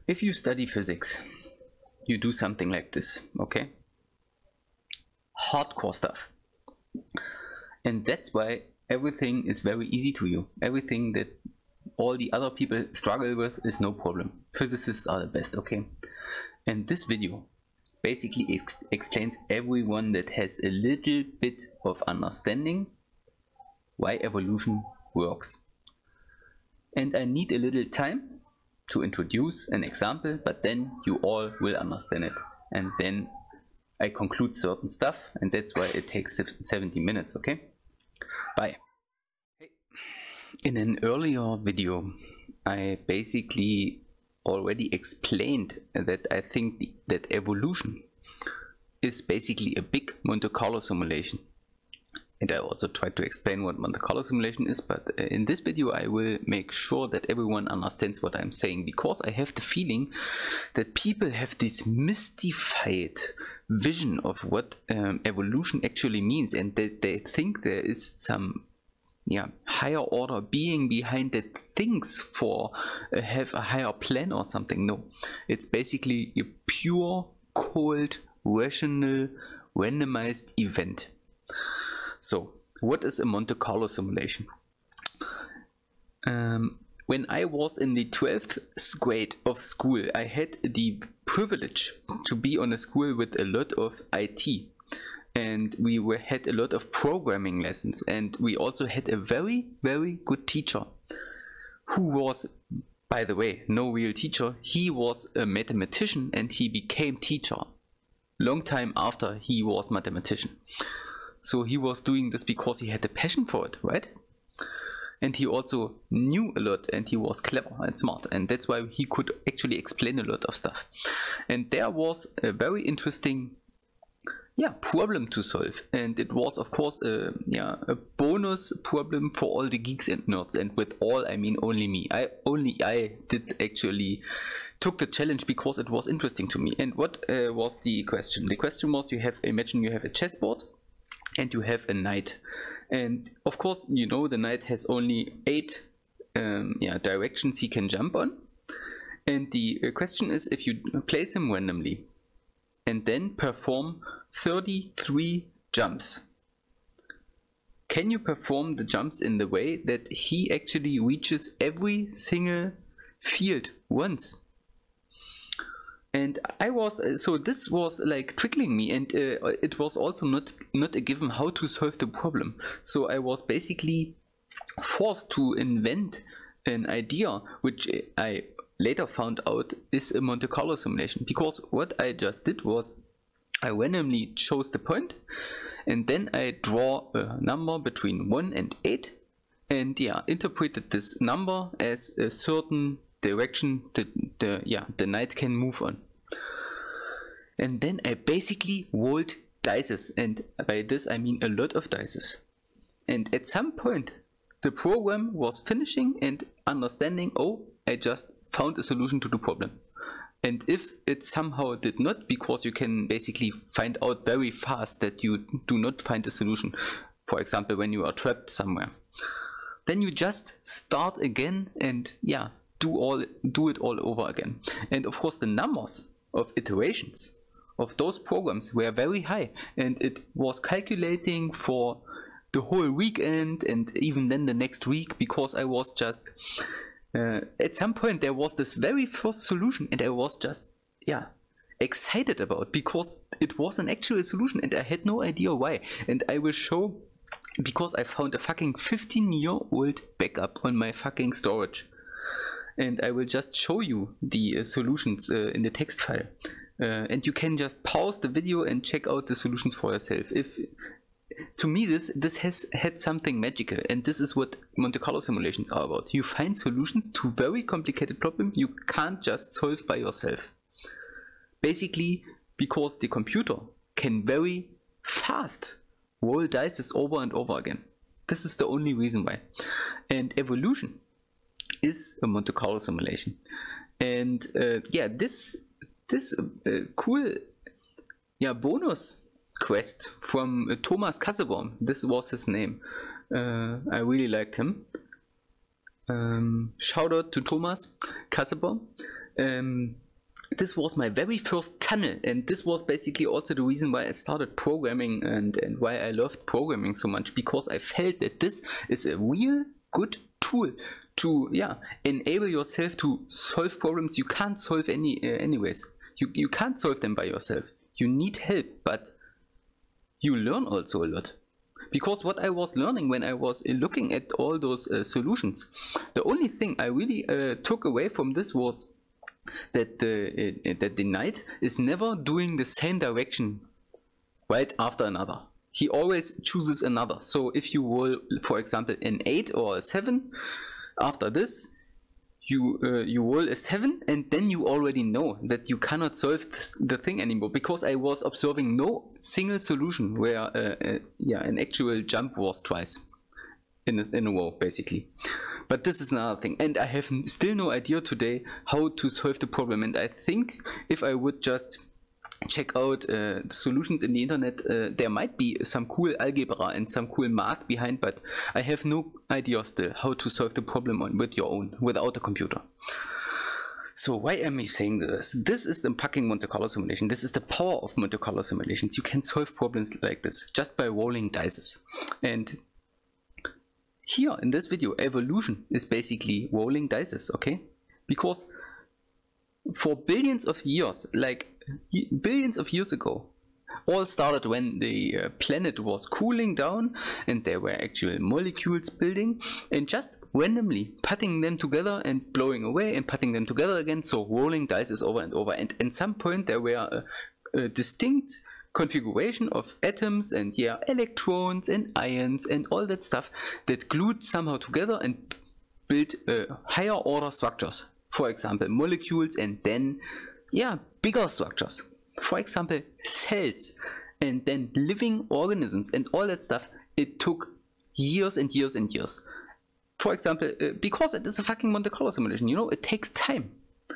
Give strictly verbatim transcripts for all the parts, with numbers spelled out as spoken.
if you study physics, you do something like this, okay? Hardcore stuff. And that's why everything is very easy to you. Everything that all the other people struggle with is no problem. Physicists are the best, okay? And this video basically ex explains everyone that has a little bit of understanding why evolution works. And I need a little time to introduce an example, but then you all will understand it. And then I conclude certain stuff, and that's why it takes seventy minutes, okay? Bye. Hey. In an earlier video, I basically already explained that I think the, that evolution is basically a big Monte Carlo simulation. And I also tried to explain what Monte Carlo simulation is, but in this video I will make sure that everyone understands what I'm saying, because I have the feeling that people have this mystified vision of what um, evolution actually means, and that they think there is some yeah, higher order being behind that thinks for uh, have a higher plan or something. No, it's basically a pure, cold, rational, randomized event. So, what is a Monte Carlo simulation? Um, when I was in the twelfth grade of school, I had the privilege to be on a school with a lot of I T. And we were, had a lot of programming lessons. And we also had a very, very good teacher who was, by the way, no real teacher. He was a mathematician and he became teacher long time after he was mathematician. So he was doing this because he had a passion for it, right? And he also knew a lot, and he was clever and smart, and that's why he could actually explain a lot of stuff. And there was a very interesting yeah, problem to solve, and it was of course a, yeah, a bonus problem for all the geeks and nerds, and with all I mean only me. I only I did actually took the challenge because it was interesting to me. And what uh, was the question? The question was, you have, imagine you have a chessboard and you have a knight, and of course you know the knight has only eight um, yeah, directions he can jump on, and the uh, question is, if you place him randomly and then perform thirty-three jumps, can you perform the jumps in the way that he actually reaches every single field once? And I was, so this was like trickling me, and uh, it was also not, not a given how to solve the problem. So I was basically forced to invent an idea, which I later found out is a Monte Carlo simulation. Because what I just did was, I randomly chose the point, and then I draw a number between one and eight, and yeah, interpreted this number as a certain direction that the, yeah, the knight can move on. And then I basically rolled dices, and by this I mean a lot of dices. And at some point the program was finishing and understanding, oh, I just found a solution to the problem. And if it somehow did not, because you can basically find out very fast that you do not find a solution, for example when you are trapped somewhere, then you just start again and yeah, do all do it all over again. And of course the numbers of iterations of those programs were very high, and it was calculating for the whole weekend and even then the next week, because I was just uh, at some point there was this very first solution, and I was just yeah excited about, because it was an actual solution and I had no idea why. And I will show, because I found a fucking fifteen year old backup on my fucking storage, and I will just show you the uh, solutions uh, in the text file. Uh, and you can just pause the video and check out the solutions for yourself. If to me this this has had something magical, and this is what Monte Carlo simulations are about. You find solutions to very complicated problems you can't just solve by yourself. Basically because the computer can very fast roll dice over and over again. This is the only reason why. And evolution is a Monte Carlo simulation. And uh, yeah, this this uh, cool yeah bonus quest from uh, Thomas Kassebaum, this was his name. Uh, I really liked him. Um, shout out to Thomas Kassebaum. um, this was my very first tunnel, and this was basically also the reason why I started programming and, and why I loved programming so much, because I felt that this is a real good tool to yeah enable yourself to solve problems you can't solve any uh, anyways. You, you can't solve them by yourself. You need help, but you learn also a lot. Because what I was learning when I was uh, looking at all those uh, solutions, the only thing I really uh, took away from this was that the uh, that the knight is never doing the same direction right after another. He always chooses another. So if you roll, for example, an eight or a seven, after this you uh, you roll a seven, and then you already know that you cannot solve this, the thing anymore, because I was observing no single solution where uh, uh, yeah an actual jump was twice in a, in a row basically. But this is another thing, and I have still no idea today how to solve the problem. And I think if I would just check out uh, solutions in the internet, uh, there might be some cool algebra and some cool math behind, but I have no idea still how to solve the problem on with your own, without a computer. So why am I saying this? This is the fucking Monte Carlo simulation. This is the power of Monte Carlo simulations. You can solve problems like this just by rolling dice. And here in this video, evolution is basically rolling dice, okay? Because for billions of years, like billions of years ago, all started when the uh, planet was cooling down and there were actual molecules building, and just randomly putting them together and blowing away and putting them together again. So rolling dice over and over, and at some point there were a, a distinct configuration of atoms and yeah electrons and ions and all that stuff that glued somehow together and built uh, higher order structures, for example molecules, and then yeah bigger structures, for example cells, and then living organisms and all that stuff. It took years and years and years, for example uh, because it is a fucking Monte Carlo simulation, you know, it takes time.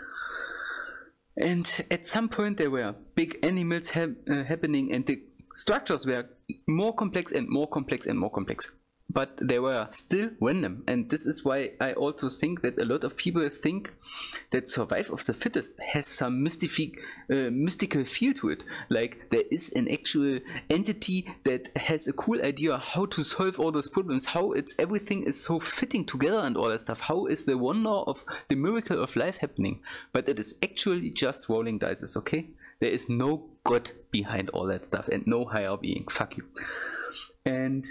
And at some point there were big animals ha uh, happening, and the structures were more complex and more complex and more complex. But they were still random, and this is why I also think that a lot of people think that survival of the fittest has some mystific, uh, mystical feel to it. Like there is an actual entity that has a cool idea how to solve all those problems, how it's everything is so fitting together and all that stuff. How is the wonder of the miracle of life happening? But it is actually just rolling dice, okay? There is no God behind all that stuff and no higher being. Fuck you. And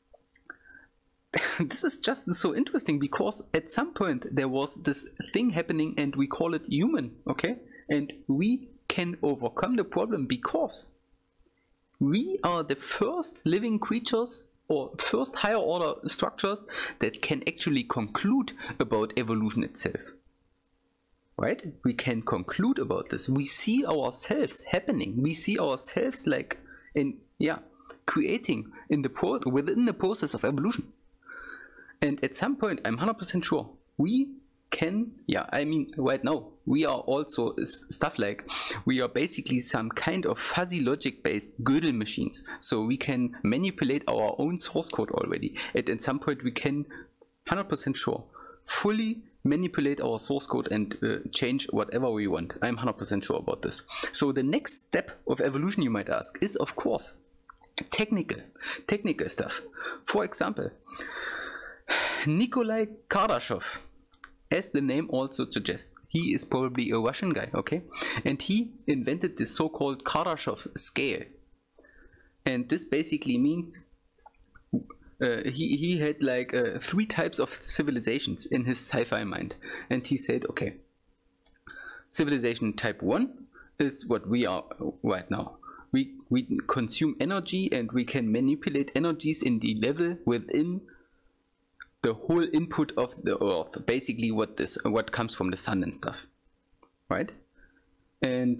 this is just so interesting, because at some point there was this thing happening and we call it human, okay? And we can overcome the problem because we are the first living creatures or first higher order structures that can actually conclude about evolution itself, right? We can conclude about this. We see ourselves happening. We see ourselves like in yeah creating in the pro within the process of evolution. And at some point, I'm one hundred percent sure, we can, yeah, I mean, right now, we are also stuff like, we are basically some kind of fuzzy logic based Gödel machines. So we can manipulate our own source code already. And at some point, we can, one hundred percent sure, fully manipulate our source code and uh, change whatever we want. I'm one hundred percent sure about this. So the next step of evolution, you might ask, is of course, technical, technical stuff. For example, Nikolai Kardashev, as the name also suggests, he is probably a Russian guy, okay? And he invented this so-called Kardashev scale. And this basically means uh, he, he had like uh, three types of civilizations in his sci-fi mind. And he said, okay, civilization type one is what we are right now. We, we consume energy and we can manipulate energies in the level within the whole input of the earth, basically what this what comes from the sun and stuff, right? And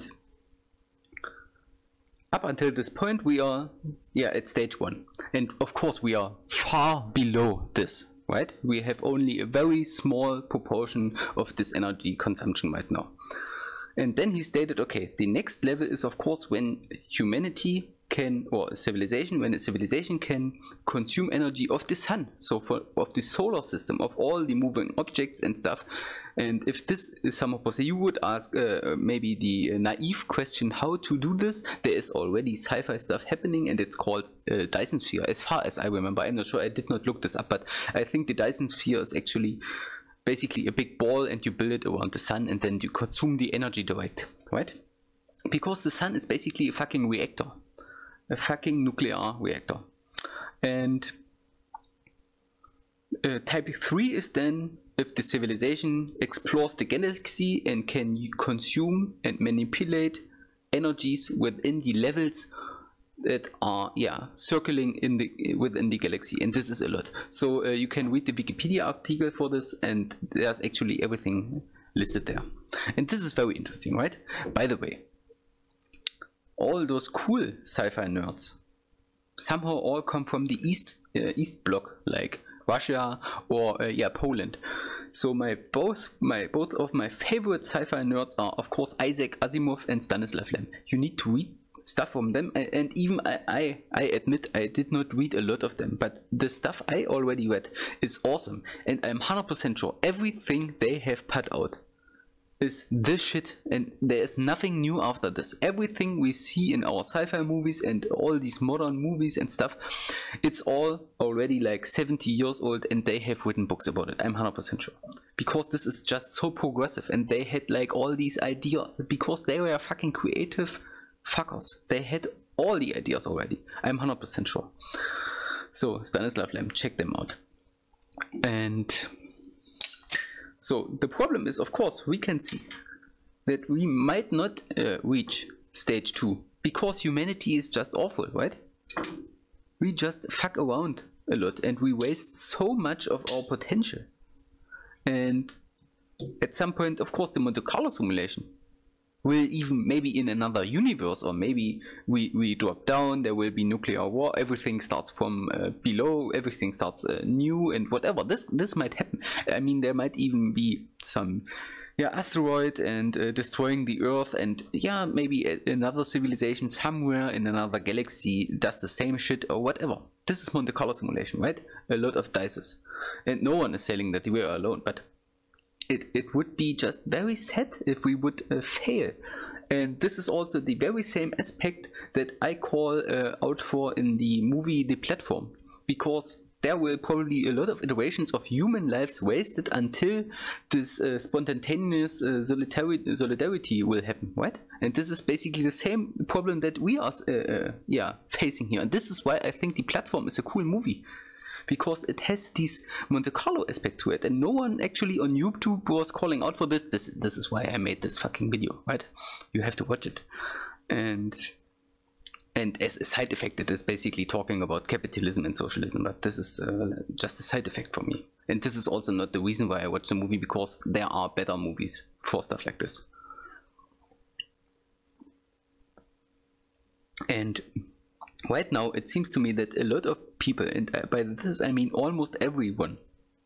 up until this point we are yeah at stage one, and of course we are far below this, right? We have only a very small proportion of this energy consumption right now. And then he stated, okay, the next level is of course when humanity can, or a civilization, when a civilization can consume energy of the sun, so for of the solar system, of all the moving objects and stuff. And if this is somehow possible, you would ask uh, maybe the naive question how to do this. There is already sci-fi stuff happening, and it's called uh, Dyson Sphere, as far as I remember. I'm not sure, I did not look this up, but I think the Dyson Sphere is actually basically a big ball, and you build it around the sun, and then you consume the energy direct, right? Because the sun is basically a fucking reactor, a fucking nuclear reactor. And uh, type three is then if the civilization explores the galaxy and can consume and manipulate energies within the levels that are, yeah, circling in the within the galaxy, and this is a lot. So uh, you can read the Wikipedia article for this, and there's actually everything listed there. And this is very interesting, right? By the way, all those cool sci-fi nerds somehow all come from the East uh, East Bloc, like Russia or uh, yeah, Poland. So my both my both of my favorite sci-fi nerds are of course Isaac Asimov and Stanislav Lem. You need to read stuff from them, and even I, I I admit I did not read a lot of them, but the stuff I already read is awesome, and I'm one hundred percent sure everything they have put out is this shit, and there is nothing new after this. Everything we see in our sci-fi movies and all these modern movies and stuff, it's all already like seventy years old, and they have written books about it. I'm one hundred percent sure, because this is just so progressive, and they had like all these ideas because they were fucking creative fuckers. They had all the ideas already. I'm one hundred percent sure. So Stanislav Lem, check them out. And so the problem is, of course, we can see that we might not uh, reach stage two because humanity is just awful, right? We just fuck around a lot, and we waste so much of our potential. And at some point, of course, the Monte Carlo simulation will even, maybe in another universe, or maybe we, we drop down, there will be nuclear war, everything starts from uh, below, everything starts uh, new, and whatever. This this might happen. I mean, there might even be some yeah, asteroid and uh, destroying the Earth, and yeah, maybe a, another civilization somewhere in another galaxy does the same shit or whatever. This is Monte Carlo simulation, right? A lot of dices. And no one is saying that we are alone, but It, it would be just very sad if we would uh, fail. And this is also the very same aspect that I call uh, out for in the movie The Platform, because there will probably a lot of iterations of human lives wasted until this uh, spontaneous uh, solidarity, solidarity will happen, right? And this is basically the same problem that we are uh, uh, yeah, facing here. And this is why I think The Platform is a cool movie, because it has this Monte Carlo aspect to it, and no one actually on YouTube was calling out for this. This this is why I made this fucking video, right? You have to watch it. And and as a side effect, it is basically talking about capitalism and socialism, but this is uh, just a side effect for me. And this is also not the reason why I watched the movie, because there are better movies for stuff like this. And right now, it seems to me that a lot of people, and by this I mean almost everyone,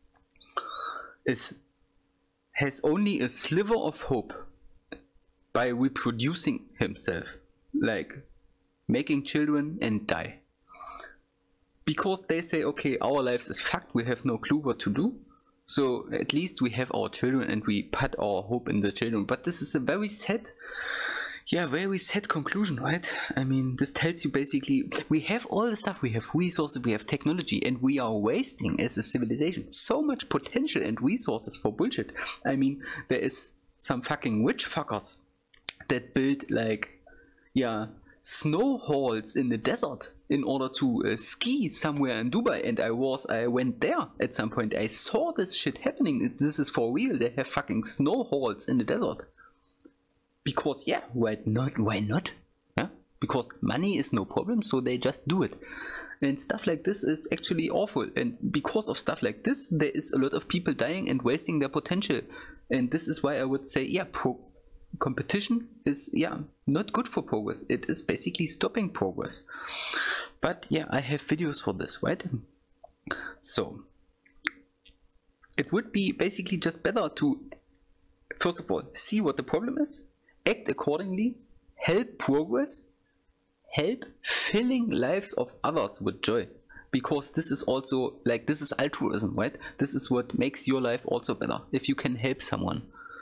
is has only a sliver of hope by reproducing himself, like making children and die. Because they say, okay, our lives is fucked, we have no clue what to do, so at least we have our children and we put our hope in the children. But this is a very sad Yeah, very sad conclusion, right? I mean, this tells you basically, we have all the stuff, we have resources, we have technology, and we are wasting as a civilization so much potential and resources for bullshit. I mean, there is some fucking witch fuckers that build like, yeah, snow halls in the desert in order to uh, ski somewhere in Dubai, and I was, I went there at some point, I saw this shit happening. This is for real, they have fucking snow halls in the desert. Because yeah, why not? Why not? Yeah, because money is no problem, so they just do it. And stuff like this is actually awful. And because of stuff like this, there is a lot of people dying and wasting their potential. And this is why I would say, yeah, pro competition is yeah not good for progress. It is basically stopping progress. But yeah, I have videos for this, right? So it would be basically just better to, first of all, see what the problem is, act accordingly, help progress, help filling lives of others with joy, because this is also like, this is altruism, right? This is what makes your life also better, if you can help someone.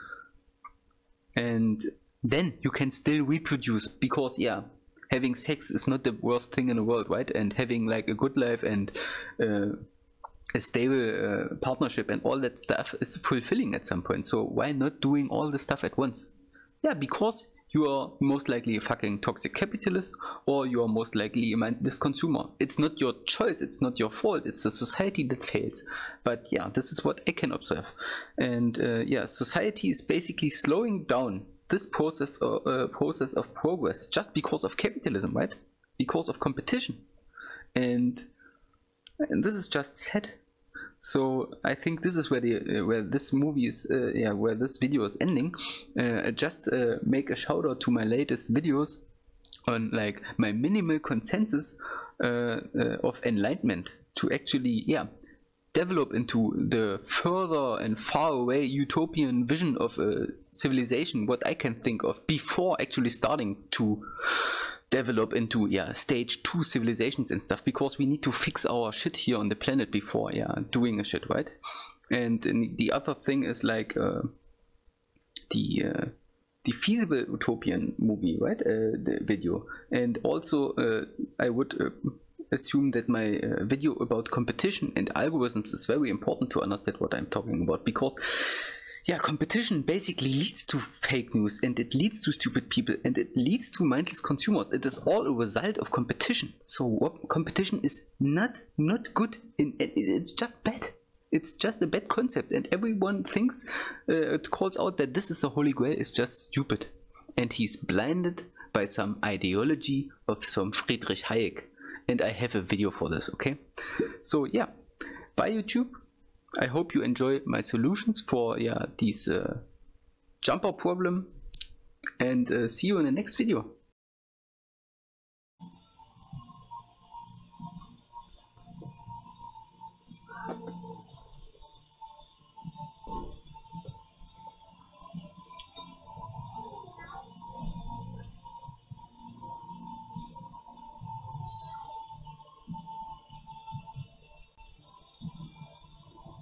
And then you can still reproduce, because yeah, having sex is not the worst thing in the world, right? And having like a good life and uh, a stable uh, partnership and all that stuff is fulfilling at some point. So why not doing all the stuff at once? Yeah, because you are most likely a fucking toxic capitalist, or you are most likely a mindless consumer. It's not your choice, it's not your fault, it's the society that fails. But yeah, this is what I can observe. And uh, yeah, society is basically slowing down this process, uh, uh, process of progress just because of capitalism, right? Because of competition. And, and this is just sad. So I think this is where the uh, where this movie is, uh, yeah, where this video is ending. Uh, just uh, make a shout out to my latest videos on like my minimal consensus uh, uh, of enlightenment, to actually, yeah, develop into the further and far away utopian vision of a civilization, what I can think of, before actually starting to develop into, yeah, stage two civilizations and stuff, because we need to fix our shit here on the planet before, yeah, doing a shit, right? And, and the other thing is like uh, the uh, the feasible utopian movie, right? Uh, the video. And also uh, I would uh, assume that my uh, video about competition and algorithms is very important to understand what I'm talking about, because yeah, competition basically leads to fake news, and it leads to stupid people, and it leads to mindless consumers. It is all a result of competition. So what, competition is not not good. In, it, it's just bad. It's just a bad concept, and everyone thinks, uh, it calls out that this is a holy grail. Is just stupid, and he's blinded by some ideology of some Friedrich Hayek. And I have a video for this. Okay, so yeah, bye YouTube. I hope you enjoy my solutions for, yeah, this uh, jumper problem, and uh, see you in the next video.